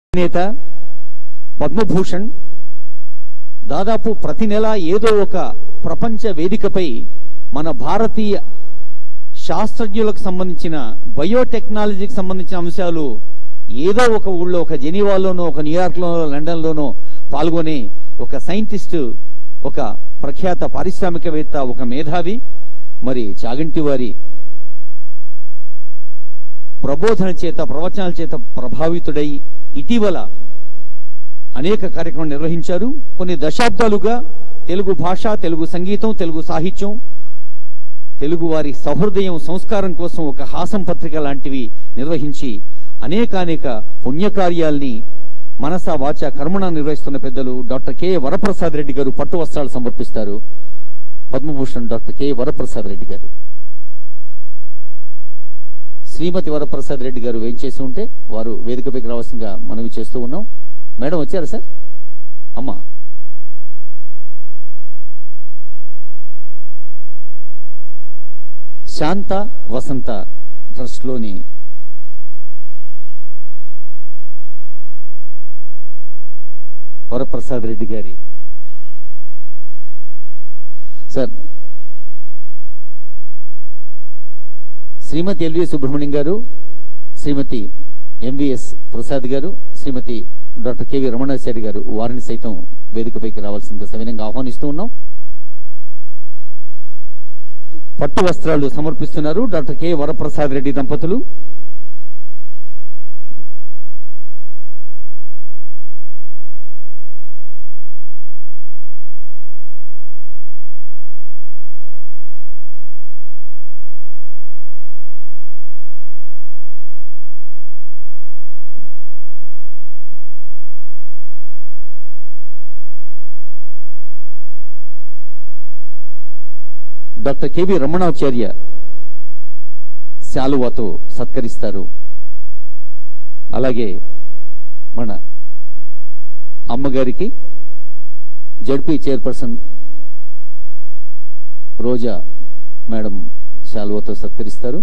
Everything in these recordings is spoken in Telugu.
నేత పద్మభూషణ్ దాదాపు ప్రతి నెల ఏదో ఒక ప్రపంచ వేదికపై మన భారతీయ శాస్త్రజ్ఞులకు సంబంధించిన బయోటెక్నాలజీకి సంబంధించిన అంశాలు ఏదో ఒక ఊళ్ళో, ఒక జెనీవాలోనో, ఒక న్యూయార్క్లోనో, లండన్లోనో పాల్గొనే ఒక సైంటిస్ట్, ఒక ప్రఖ్యాత పారిశ్రామికవేత్త, ఒక మేధావి మరి చాగంటి వారి ప్రబోధన చేత, ప్రవచనాల చేత ప్రభావితుడై ఇటీవల అనేక కార్యక్రమాలు నిర్వహించారు. కొన్ని దశాబ్దాలుగా తెలుగు భాష, తెలుగు సంగీతం, తెలుగు సాహిత్యం, తెలుగు వారి సహృదయం, సంస్కారం కోసం ఒక హాసం పత్రిక లాంటివి నిర్వహించి అనేక పుణ్యకార్యాల్ని మనసా వాచ కర్మణ నిర్వహిస్తున్న పెద్దలు డాక్టర్ కె వరప్రసాద్ రెడ్డి గారు పట్టు వస్త్రాలు సమర్పిస్తారు. Padma Bhushan doctor K Varaprasad Reddy garu. శ్రీమతి వరప్రసాద్ రెడ్డి గారు వేంచేసి ఉంటే వారు వేదికపైకి రావాల్సిందిగా మనవి చేస్తూ ఉన్నాం. మేడం వచ్చారా సార్? అమ్మా శాంత వసంత ట్రస్ట్ లోని వరప్రసాద్ రెడ్డి గారి సార్ శ్రీమతి ఎల్వి సుబ్రహ్మణ్యం గారు, శ్రీమతి ఎంవిఎస్ ప్రసాద్ గారు, శ్రీమతి డాక్టర్ కెవి రమణాచారి గారు వారిని సైతం వేదికపైకి రావాల్సిందిగా సవినంగా ఆహ్వానిస్తూ ఉన్నాం. పట్టు వస్త్రాలు సమర్పిస్తున్నారు డాక్టర్ కె వరప్రసాద్ రెడ్డి దంపతులు. డాక్టర్ కెవి రమణాచార్య శాలువాతో సత్కరిస్తారు. అలాగే మన అమ్మగారికి జడ్పీ చైర్పర్సన్ రోజా మేడం శాలువాతో సత్కరిస్తారు.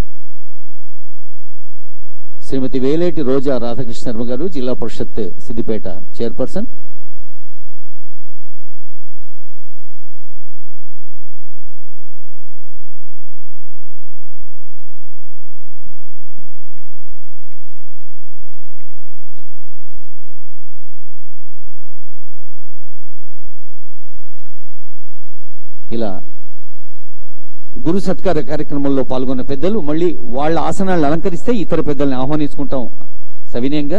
శ్రీమతి వేలేటి రోజా రాధాకృష్ణ శర్మ గారు జిల్లా పరిషత్ సిద్దిపేట చైర్పర్సన్. ఇలా గురు సత్కార కార్యక్రమంలో పాల్గొన్న పెద్దలు మళ్ళీ వాళ్ళ ఆసనాలను అలంకరిస్తే ఇతర పెద్దల్ని ఆహ్వానించుకుంటాం సవినయంగా.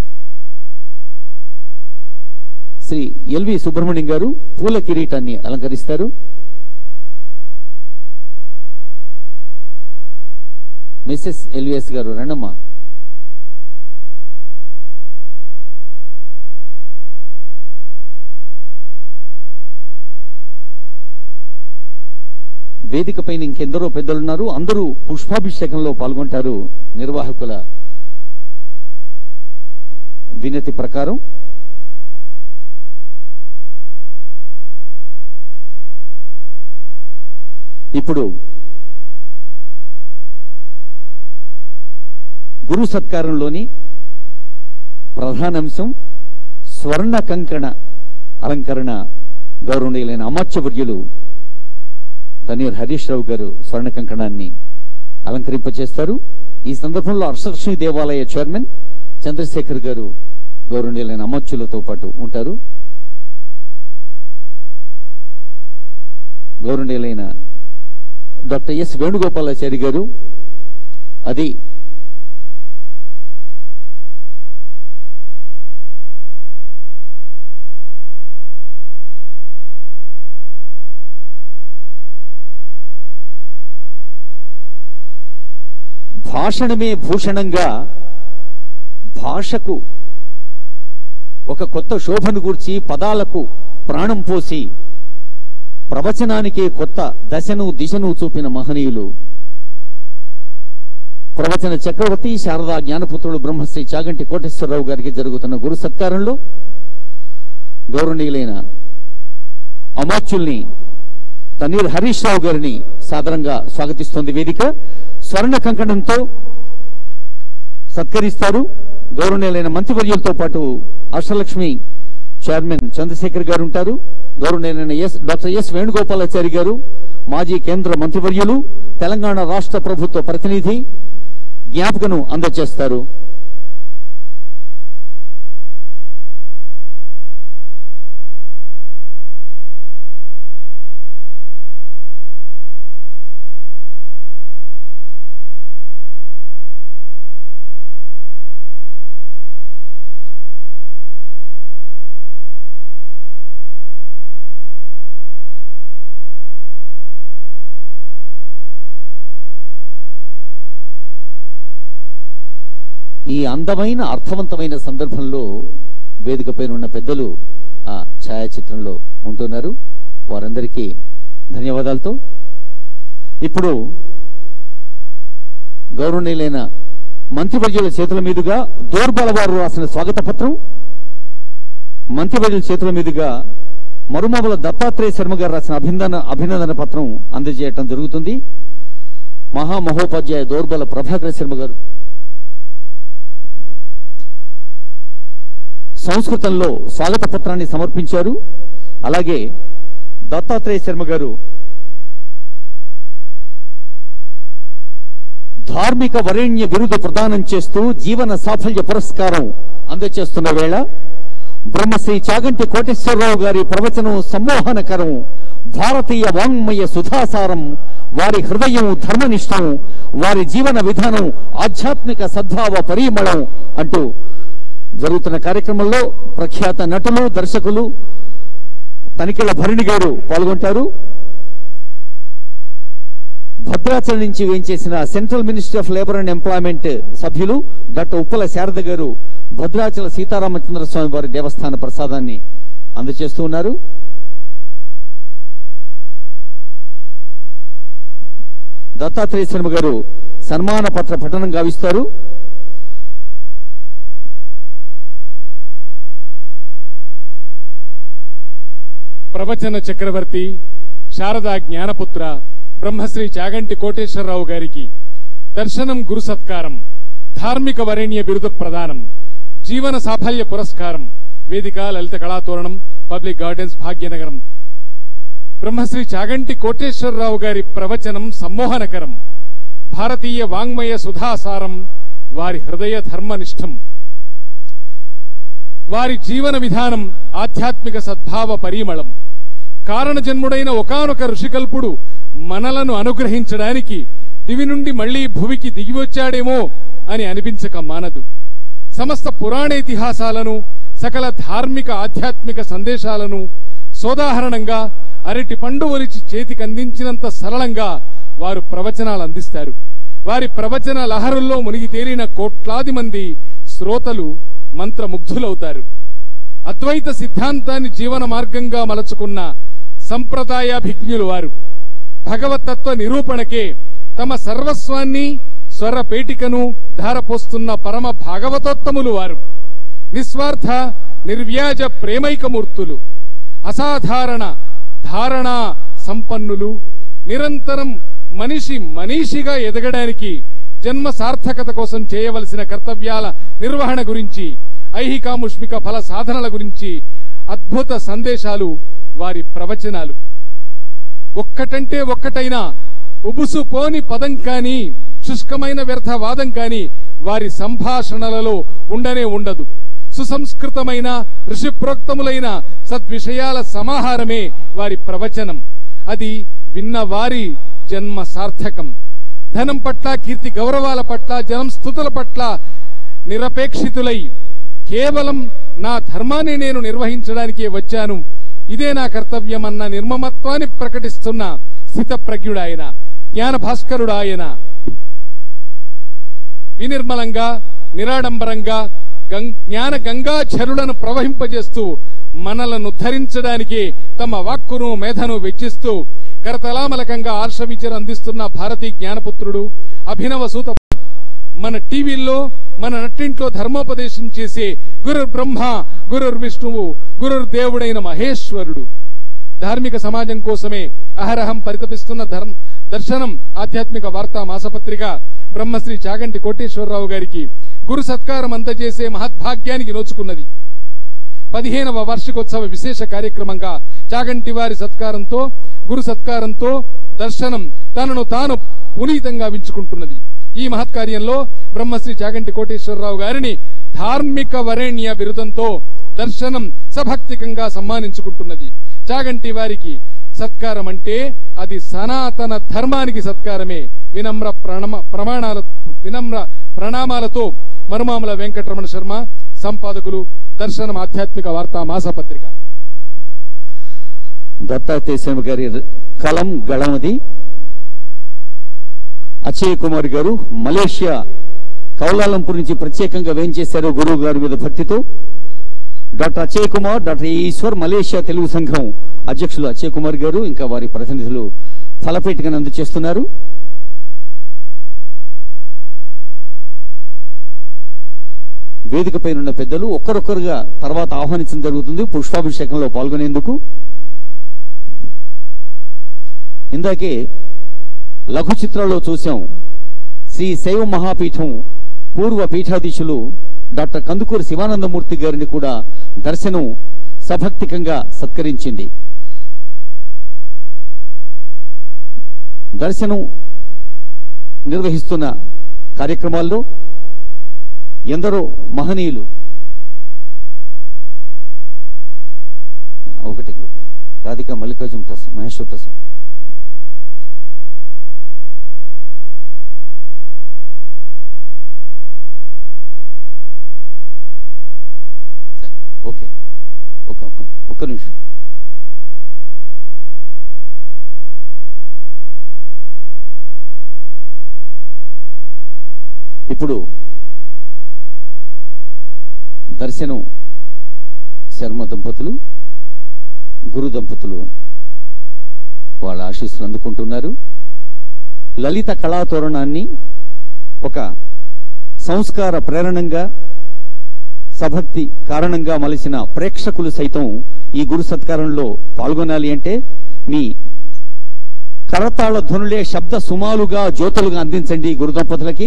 శ్రీ ఎల్వి సుబ్రహ్మణ్యం గారు పూల కిరీటాన్ని అలంకరిస్తారు. మిస్సెస్ ఎల్విఎస్ గారు రండమ్మా. వేదిక పైన ఇంకెందరో పెద్దలున్నారు. అందరూ పుష్పాభిషేకంలో పాల్గొంటారు. నిర్వాహకుల వినతి ప్రకారం ఇప్పుడు గురు సత్కారంలోని ప్రధానాంశం స్వర్ణ కంకణ అలంకరణ. గౌరవనీయులైన అమాత్యవర్యులు తన్నీర్ హరీష్ రావు గారు స్వర్ణ కంకణాన్ని అలంకరింపచేస్తారు. ఈ సందర్భంలో అర్షలక్ష్మి దేవాలయ చైర్మన్ చంద్రశేఖర్ గారు గౌరవనీయులైన అమాత్యులతో పాటు ఉంటారు. గౌరవనీయులైన డాక్టర్ ఎస్ వేణుగోపాలాచారి గారు, అది భాషణమే భూషణంగా భాషకు ఒక కొత్త శోభను గూర్చి పదాలకు ప్రాణం పోసి ప్రవచనానికే కొత్త దశను దిశను చూపిన మహనీయులు ప్రవచన చక్రవర్తి శారదా జ్ఞానపుత్రుడు బ్రహ్మశ్రీ చాగంటి కోటేశ్వరరావు గారికి జరుగుతున్న గురు సత్కారంలో గౌరవనీయులైన అమాత్యుల్ని తన్నీర్ హరీష్ రావు గారిని సాదరంగా స్వాగతిస్తోంది వేదిక. స్వర్ణ కంకణంతో సత్కరిస్తారు. గౌరవనీయులైన మంత్రివర్యులతో పాటు అష్టలక్ష్మి చైర్మన్ చంద్రశేఖర్ గారు ఉంటారు. గౌరవనీయులైన డాక్టర్ ఎస్ వేణుగోపాలాచారి గారు, మాజీ కేంద్ర మంత్రివర్యులు, తెలంగాణ రాష్ట్ర ప్రభుత్వ ప్రతినిధి జ్ఞాపకను అందజేస్తారు. ఈ అందమైన అర్థవంతమైన సందర్భంలో వేదికపైన ఉన్న పెద్దలు ఆ ఛాయాచిత్రంలో ఉంటున్నారు. వారందరికీ ధన్యవాదాలతో ఇప్పుడు గౌరవనీయులైన మంత్రివర్యుల చేతుల మీదుగా దోర్బల వారు రాసిన స్వాగత పత్రం, మంత్రివర్యుల చేతుల మీదుగా మరుమవల దత్తాత్రేయ శర్మ గారు రాసిన అభినందన పత్రం అందజేయటం జరుగుతుంది. మహామహోపాధ్యాయ దోర్బల ప్రభాకర శర్మ గారు సంస్కృతంలో స్వాగత పత్రాన్ని సమర్పించారు. అలాగే దత్తాత్రేయ శర్మ గారు ధార్మిక వరేణ్య బిరుదు ప్రదానం చేస్తూ జీవన సాఫల్య పురస్కారం అందజేస్తున్న వేళ బ్రహ్మశ్రీ చాగంటి కోటేశ్వరరావు గారి ప్రవచనం సమ్మోహనకరం, భారతీయ వాంగ్మయ సుధాసారం, వారి హృదయం ధర్మనిష్టం, వారి జీవన విధానం ఆధ్యాత్మిక సద్భావ పరిమళం అంటూ జరుగుతున్న కార్యక్రమంలో ప్రఖ్యాత నటులు, దర్శకులు తనికెళ్ల భరణి గారు పాల్గొంటారు. భద్రాచలం నుంచి వేయించేసిన central ministry of labour and employment సభ్యులు డాక్టర్ ఉప్పల శారద గారు భద్రాచల సీతారామచంద్ర స్వామి వారి దేవస్థాన ప్రసాదాన్ని అందజేస్తూ ఉన్నారు. దత్తాత్రేయ శర్మ గారు సన్మాన పత్ర పఠనం గావిస్తారు. ప్రవచన చక్రవర్తి శారదా జ్ఞానపుత్ర బ్రహ్మశ్రీ చాగంటి కోటేశ్వరరావు గారికి దర్శనం గురు సత్కారం, ధార్మిక వరేణ్య బిరుదు ప్రదానం, జీవన సాఫల్య పురస్కారం, వేదిక లలిత కళాతోరణం, పబ్లిక్ గార్డెన్స్, భాగ్యనగరం. బ్రహ్మశ్రీ చాగంటి కోటేశ్వరరావు గారి ప్రవచనం సమ్మోహనకరం, భారతీయ వాంగ్మయ సుధాసారం, వారి హృదయ ధర్మనిష్టం, వారి జీవన విధానం ఆధ్యాత్మిక సద్భావ పరిమళం. కారణజన్ముడైన ఒకానొక ఋషికల్పుడు మనలను అనుగ్రహించడానికి దివి నుండి మళ్లీ భువికి దిగివచ్చాడేమో అని అనిపించక మానదు. సమస్త పురాణేతిహాసాలను, సకల ధార్మిక ఆధ్యాత్మిక సందేశాలను సోదాహరణంగా అరటి పండు ఒలిచి చేతికందించినంత సరళంగా వారు ప్రవచనాలు అందిస్తారు. వారి ప్రవచన లహరుల్లో మునిగి తేలిన కోట్లాది మంది శ్రోతలు మంత్రముగ్ధులవుతారు. అద్వైత సిద్ధాంతాన్ని జీవన మార్గంగా మలచుకున్న సంప్రదాయాభిజ్ఞులు వారు. భగవతత్వ నిరూపణకే తమ సర్వస్వాన్ని, స్వరపేటికను ధారపోస్తున్న పరమ భాగవతోత్తములు వారు. నిస్వార్థ నిర్వ్యాజ ప్రేమైకమూర్తులు, అసాధారణ ధారణా సంపన్నులు. నిరంతరం మనిషిగా ఎదగడానికి జన్మ సార్థకత కోసం చేయవలసిన కర్తవ్యాల నిర్వహణ గురించి, ఐహికాముష్మిక ఫల సాధనల గురించి అద్భుత సందేశాలు వారి ప్రవచనాలు. ఒక్కటంటే ఒక్కటైనా ఉబుసుపోని పదం కాని, శుష్కమైన వ్యర్థవాదం కాని వారి సంభాషణలలో ఉండనే ఉండదు. సుసంస్కృతమైన ఋషిప్రోక్తములైన సద్విషయాల సమాహారమే వారి ప్రవచనం. అది విన్న వారి జన్మ సార్థకం. ధనం పట్ల, కీర్తి గౌరవాల పట్ల, జనం స్తుతుల పట్ల నిరపేక్షితులై కేవలం నా ధర్మాన్ని నేను నిర్వహించడానికే వచ్చాను, ఇదే నా కర్తవ్యమన్న నిర్మమత్వాన్ని ప్రకటిస్తున్న స్థితప్రజ్ఞుడాయన, జ్ఞాన భాస్కరుడాయన. వినిర్మలంగా, నిరాడంబరంగా జ్ఞాన గంగాచరులను ప్రవహింపజేస్తూ మనలను ధరించడానికి తమ వాక్కును మేధను వెచ్చిస్తూ కరతలామలకంగా ఆర్షవిద్యను అందిస్తున్న భారతీ జ్ఞానపుత్రుడు, అభినవ సూత. మన టీవీల్లో, మన నట్టింట్లో ధర్మోపదేశం చేసే గురుర్ బ్రహ్మ, గురుర్ విష్ణువు, గురుర్ దేవుడైన మహేశ్వరుడు. ధార్మిక సమాజం కోసమే అహరహం పరితపిస్తున్న దర్శనం ఆధ్యాత్మిక వార్తా మాసపత్రిక బ్రహ్మశ్రీ చాగంటి కోటేశ్వరరావు గారికి గురు సత్కారం అందజేసే మహద్భాగ్యానికి నోచుకున్నది. 15వ వార్షికోత్సవ విశేష కార్యక్రమంగా చాగంటి వారి సత్కారంతో, గురు సత్కారంతో దర్శనం తనను తాను పునీతంగా వించుకుంటున్నది. ఈ మహత్కార్యంలో బ్రహ్మశ్రీ చాగంటి కోటేశ్వరరావు గారిని ధార్మిక వరేణ్య బిరుదంతో దర్శనం సభక్తికంగా సన్మానించుకుంటున్నది. చాగంటి వారికి సత్కారం అంటే అది సనాతన ధర్మానికి సత్కారమే. వినమ్ర ప్రణామాలతో మరుమాముల వెంకటరమణ శర్మ, సంపాదకులు, దర్శనం ఆధ్యాత్మిక వార్తా మాసపత్రిక. దత్తాత్రేయ గారి కలం గళమది. అక్షయ్ కుమార్ గారు మలేషియా కౌలాలంపూర్ నుంచి ప్రత్యేకంగా వేయించేశారు గురువు గారి మీద భక్తితో. Doctor Akshay Kumar, doctor Eshwar, Malaysia Telugu సంఘం అధ్యక్షులు అక్షయ్ కుమార్ గారు ఇంకా వారి ప్రతినిధులు ఫలపేటికను అందజేస్తున్నారు. వేదికపై ఉన్న పెద్దలు ఒక్కరొక్కరుగా తర్వాత ఆహ్వానించడం జరుగుతుంది పుష్పాభిషేకంలో పాల్గొనేందుకు. ఇందాకే లఘు చిత్రాల్లో చూశాం శ్రీ శైవ మహాపీఠం పూర్వ పీఠాధీశులు డాక్టర్ కందుకూరి శివానందమూర్తి గారిని కూడా దర్శనం సభక్తికంగా సత్కరించింది. దర్శనం నిర్వహిస్తున్న కార్యక్రమాల్లో ఎందరో మహనీయులు. ఒకటి గ్రూప్ రాధిక, మల్లికార్జున ప్రసాద్, మహేశ్వర ప్రసాద్. ఓకే, ఒక్క నిమిషం. ఇప్పుడు దర్శనం శర్మ దంపతులు, గురు దంపతులు వాళ్ళ ఆశీస్సులు అందుకుంటున్నారు. లలిత కళాతోరణాన్ని ఒక సంస్కార ప్రేరణంగా, సభక్తి కారణంగా మలిచిన ప్రేక్షకులు సైతం ఈ గురు సత్కారంలో పాల్గొనాలి అంటే మీ కరతాళ ధ్వనులే శబ్ద సుమాలుగా, జ్యోతులుగా అందించండి గురు దంపతులకి.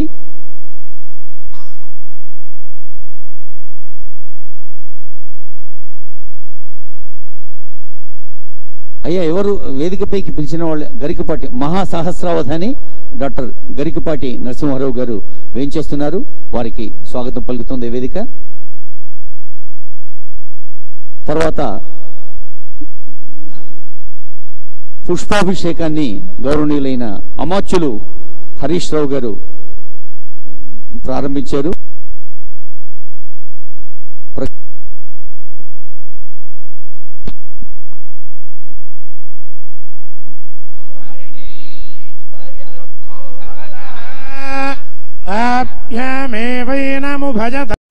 అయ్యా, ఎవరు వేదికపైకి పిలిచిన వాళ్ళు? గరికపాటి మహాసహస్రావధాని డాక్టర్ గరికపాటి నరసింహారావు గారు వేయించేస్తున్నారు. వారికి స్వాగతం పలుకుతుంది వేదిక. తర్వాత పుష్పాభిషేకాన్ని గౌరవనీయులైన అమాత్యులు హరీష్ రావు గారు ప్రారంభించారు. ఆప్యామేవైనముభజత